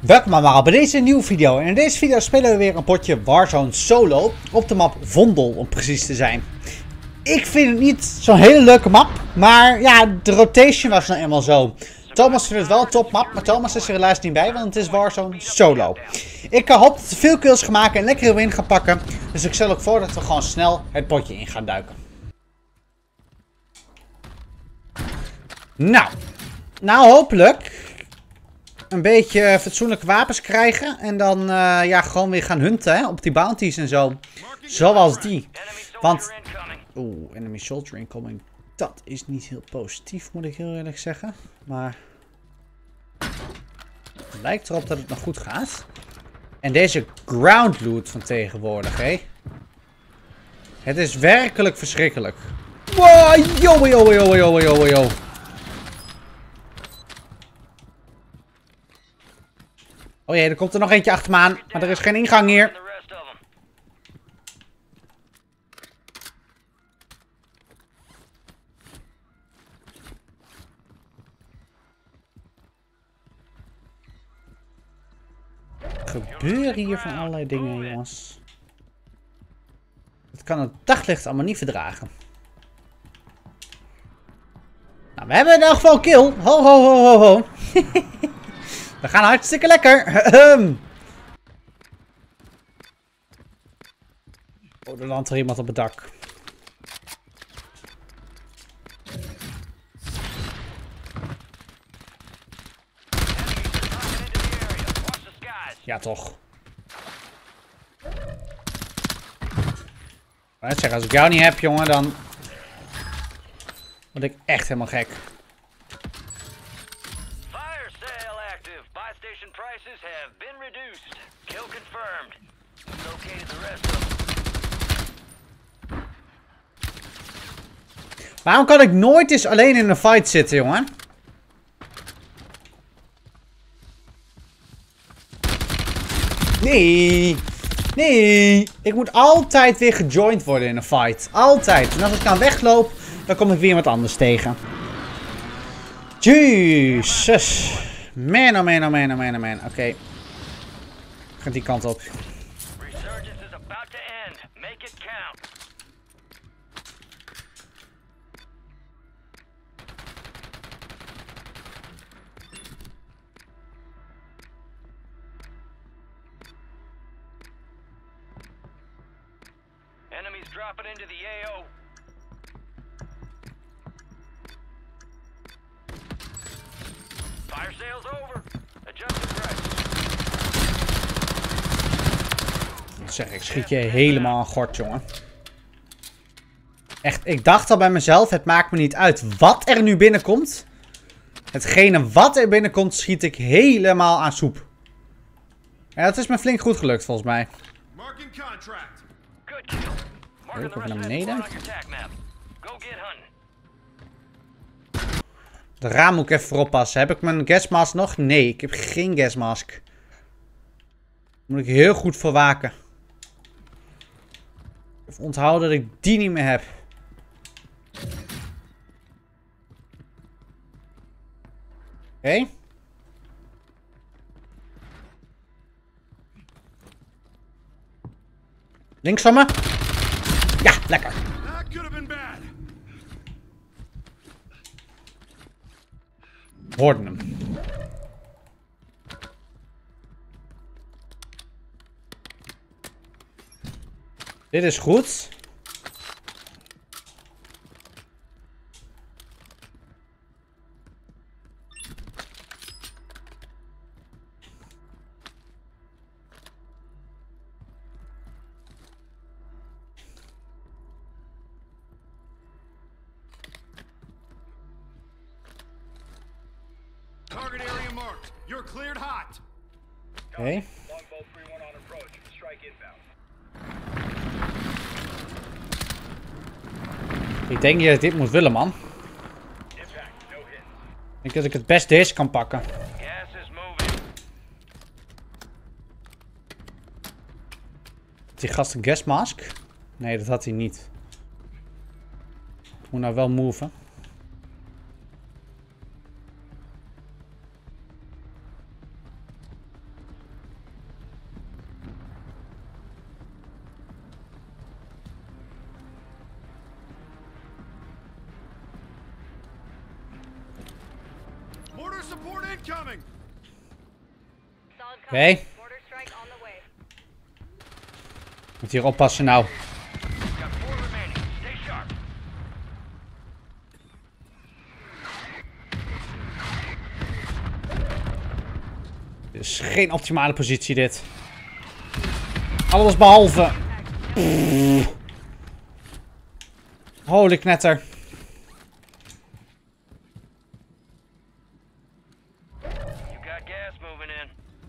Welkom allemaal bij deze nieuwe video. En in deze video spelen we weer een potje Warzone Solo op de map Vondel om precies te zijn. Ik vind het niet zo'n hele leuke map, maar ja, de rotation was nou eenmaal zo. Thomas vindt het wel een top map, maar Thomas is er helaas niet bij, want het is Warzone Solo. Ik hoop dat we veel kills gaan maken en lekkere win gaan pakken. Dus ik stel ook voor dat we gewoon snel het potje in gaan duiken. Nou hopelijk een beetje fatsoenlijke wapens krijgen. En dan ja, gewoon weer gaan hunten hè, op die bounties en zo. Zoals die. Want... Oeh, enemy soldier incoming. Dat is niet heel positief, moet ik heel eerlijk zeggen. Maar... het lijkt erop dat het nog goed gaat. En deze ground loot van tegenwoordig, hé. Het is werkelijk verschrikkelijk. Wow, yo. Oh jee, er komt er nog eentje achter me aan. Maar er is geen ingang hier. Er gebeuren hier van allerlei dingen, jongens. Dat kan het daglicht allemaal niet verdragen. Nou, we hebben in elk geval een kill. Ho. We gaan hartstikke lekker. Oh, er landt er iemand op het dak. Ja, toch. Ik zeg, als ik jou niet heb, jongen, dan word ik echt helemaal gek. Waarom kan ik nooit eens alleen in een fight zitten, jongen? Nee. Ik moet altijd weer gejoind worden in een fight. Altijd. En als ik dan wegloop, dan kom ik weer iemand anders tegen. Jezus. Man. Oké. Ik ga die kant op. Enemies dropping into the AO. Fire sales over. Adjust the price. Zeg, ik schiet je helemaal aan gort, jongen. Echt, ik dacht al bij mezelf, het maakt me niet uit wat er nu binnenkomt. Hetgene wat er binnenkomt, schiet ik helemaal aan soep. Ja, dat is me flink goed gelukt, volgens mij. Ook even naar beneden. De raam moet ik even voor oppassen. Heb ik mijn gasmask nog? Nee, ik heb geen gasmask. Daar moet ik heel goed voor waken. Even onthouden dat ik die niet meer heb. Oké. Links van me. Ja, lekker. Hoorden hem. Dit is goed. Oké. Ik denk niet dat ik dit moet willen, man. Ik denk dat ik het best deze kan pakken. Had die gast een gasmask? Nee, dat had hij niet. Ik moet nou wel moven. Incoming. Oké. Moet hier oppassen nou. Got 4 remaining. Stay sharp. Dit is geen optimale positie dit. Alles behalve. Pff. Holy knetter. You got gas moving in.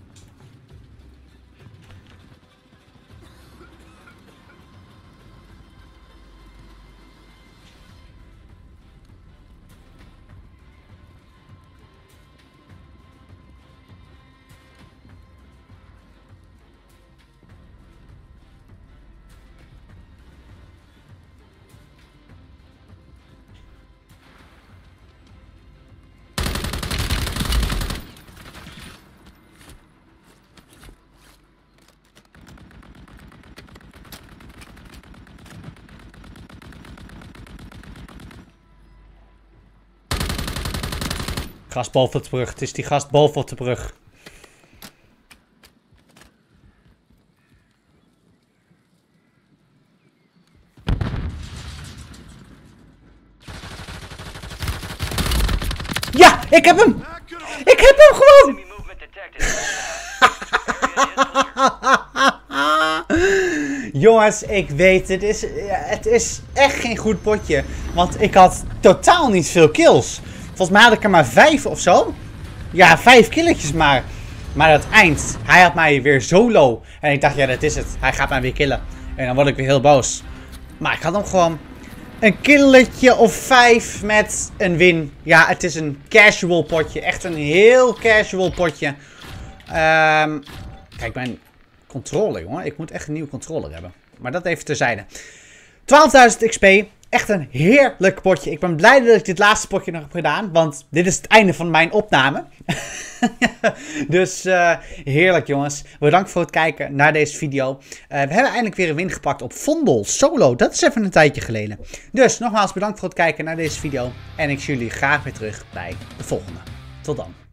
Gast boven op de brug. Het is die gast boven op de brug. Ja, ik heb hem! Ik heb hem gewoon! Enemy movement detected. Area is clear. Jongens, ik weet, het is echt geen goed potje. Want ik had totaal niet veel kills. Volgens mij had ik er maar 5 of zo. Ja, 5 killetjes maar. Maar aan het eind, hij had mij weer solo. En ik dacht, ja, dat is het. Hij gaat mij weer killen. En dan word ik weer heel boos. Maar ik had hem gewoon een killetje of 5 met een win. Ja, het is een casual potje. Echt een heel casual potje. Kijk, mijn controller, jongen. Ik moet echt een nieuwe controller hebben. Maar dat even terzijde. 12.000 XP. Echt een heerlijk potje. Ik ben blij dat ik dit laatste potje nog heb gedaan. Want dit is het einde van mijn opname. Dus heerlijk, jongens. Bedankt voor het kijken naar deze video. We hebben eindelijk weer een win gepakt op Vondel solo. Dat is even een tijdje geleden. Dus nogmaals bedankt voor het kijken naar deze video. En ik zie jullie graag weer terug bij de volgende. Tot dan.